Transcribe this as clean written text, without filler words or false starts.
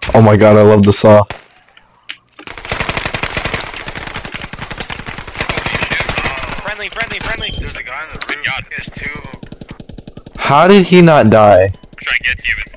Oh my god, I love the saw. Friendly. There's a guy on the roof. God, there's two of them. How did he not die? I'm trying to get to you, but